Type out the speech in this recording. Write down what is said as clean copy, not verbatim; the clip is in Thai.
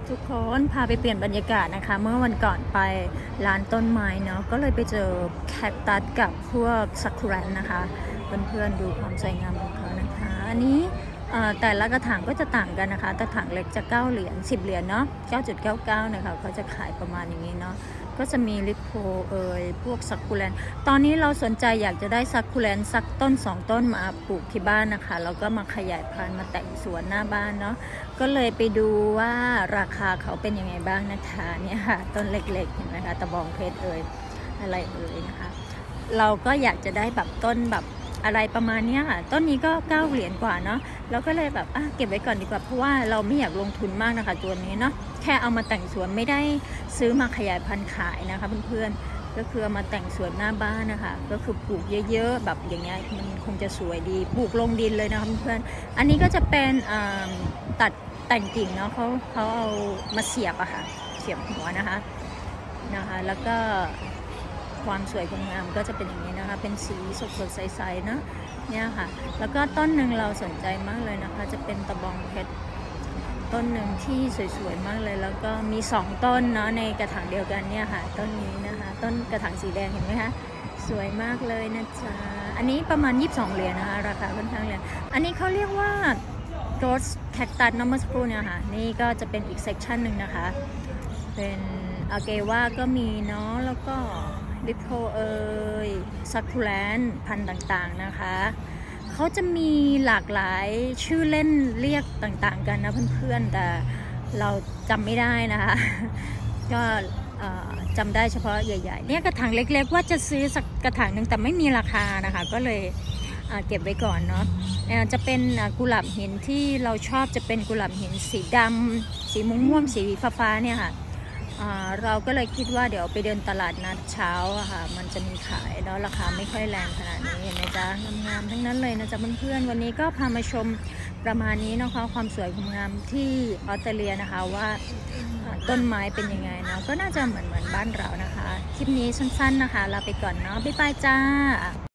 ทุกคนพาไปเปลี่ยนบรรยากาศนะคะเมื่อวันก่อนไปร้านต้นไม้เนาะก็เลยไปเจอแคคตัสกับพวกซากุระนะคะเพื่อนๆดูความสวยงามของเขานะคะอันนี้แต่ละกระถางก็จะต่างกันนะคะกระถางเล็กจะ9เหรียญ10เหรียญเนาะ9.99นะคะเขาจะขายประมาณอย่างนี้เนาะก็จะมีลิปโพพวกซักคูแลนตอนนี้เราสนใจอยากจะได้ซักคูแลนสักต้น2ต้นมาปลูกที่บ้านนะคะแล้วก็มาขยายพันธุ์มาแต่งสวนหน้าบ้านเนาะก็เลยไปดูว่าราคาเขาเป็นยังไงบ้างนะคะเนี่ยค่ะต้นเล็กๆเห็นไหมคะตะบองเพชรอะไรนะคะเราก็อยากจะได้แบบต้นแบบอะไรประมาณนี้ค่ะต้นนี้ก็9เหรียญกว่าเนาะแล้วก็เลยแบบเก็บไว้ก่อนดีกว่าเพราะว่าเราไม่อยากลงทุนมากนะคะตัวนี้เนาะแค่เอามาแต่งสวนไม่ได้ซื้อมาขยายพันธุ์ขายนะคะเพื่อนๆก็คือเอามาแต่งสวนหน้าบ้านนะคะก็คือปลูกเยอะๆแบบอย่างเงี้ยมันคงจะสวยดีปลูกลงดินเลยนะคะเพื่อนๆอันนี้ก็จะเป็นตัดแต่งกิ่งเนาะเขาเอามาเสียบอะค่ะเสียบหัวนะคะแล้วก็ความสวยความงามก็จะเป็นอย่างนี้นะคะเป็นสีสดๆใสๆนะเนี่ยค่ะแล้วก็ต้นหนึ่งเราสนใจมากเลยนะคะจะเป็นตะบองเพชรต้นหนึ่งที่สวยๆมากเลยแล้วก็มี2ต้นเนาะในกระถางเดียวกันเนี่ยค่ะต้นนี้นะคะต้นกระถางสีแดงเห็นไหมคะสวยมากเลยนะจ๊ะอันนี้ประมาณ22เหรียญนะคะราคาค่อนข้างแรงอันนี้เขาเรียกว่าโรสแคคตัสน้ำมันสปรูเนี่ยค่ะนี่ก็จะเป็นอีกเซกชันหนึ่งนะคะเป็นอาเกวาก็มีเนาะแล้วก็ลิปโพซักคูแลนพันธุ์ต่างๆนะคะเขาจะมีหลากหลายชื่อเล่นเรียกต่างๆกันนะเพื่อนๆแต่เราจำไม่ได้นะคะก็จำได้เฉพาะใหญ่ๆเนี่ยกระถางเล็กๆว่าจะซื้อสักกระถางหนึ่งแต่ไม่มีราคานะคะก็เลยเก็บไว้ก่อนเนาะจะเป็นกุหลาบหินที่เราชอบจะเป็นกุหลาบหินสีดำสีม่วงสีฟ้าเนี่ยค่ะเราก็เลยคิดว่าเดี๋ยวไปเดินตลาดนัดเช้าอะค่ะมันจะมีขายแล้วราคาไม่ค่อยแรงขนาดนี้เห็นไหมจ๊ะงามๆทั้งนั้นเลยนะจ๊ะเพื่อนๆวันนี้ก็พามาชมประมาณนี้นะคะความสวยความงามที่ออสเตรเลียนะคะว่าต้นไม้เป็นยังไงเนาะก็น่าจะเหมือนบ้านเรานะคะคลิปนี้สั้นๆนะคะลาไปก่อนเนาะบ๊ายบายจ้า